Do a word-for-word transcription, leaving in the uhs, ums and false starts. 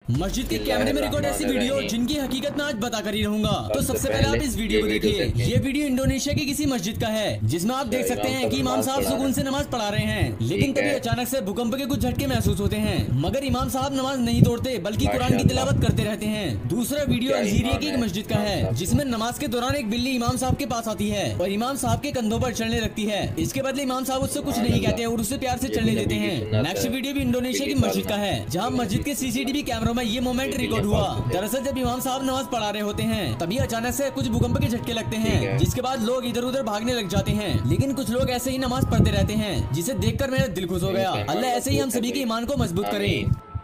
मस्जिद के कैमरे में रिकॉर्ड ऐसी वीडियो जिनकी हकीकत मैं आज बता कर ही रहूंगा। तो सबसे पहले आप इस वीडियो को देखिए। ये वीडियो इंडोनेशिया की किसी मस्जिद का है, जिसमें आप देख सकते हैं कि इमाम साहब सुकून से नमाज पढ़ा रहे हैं, लेकिन तभी अचानक से भूकंप के कुछ झटके महसूस होते हैं। मगर इमाम साहब नमाज नहीं तोड़ते बल्कि कुरान की तिलावत करते रहते हैं। दूसरा वीडियो अल्जीरिया की एक मस्जिद का है, जिसमें नमाज के दौरान एक बिल्ली इमाम साहब के पास आती है और इमाम साहब के कंधों पर चढ़ने लगती है। इसके बदले इमाम साहब उससे कुछ नहीं कहते और उसे प्यार से चलने देते हैं। नेक्स्ट वीडियो भी इंडोनेशिया की मस्जिद का है, जहाँ मस्जिद के सीसीटीवी कैमरों में ये मोमेंट रिकॉर्ड हुआ। दरअसल जब इमाम साहब नमाज पढ़ा रहे होते हैं, तभी अचानक से कुछ भूकंप के झटके लगते हैं, जिसके बाद लोग इधर उधर भागने लग जाते हैं। लेकिन कुछ लोग ऐसे ही नमाज पढ़ते रहते हैं, जिसे देखकर मेरा दिल खुश हो गया। अल्लाह ऐसे ही हम सभी के ईमान को मजबूत करे।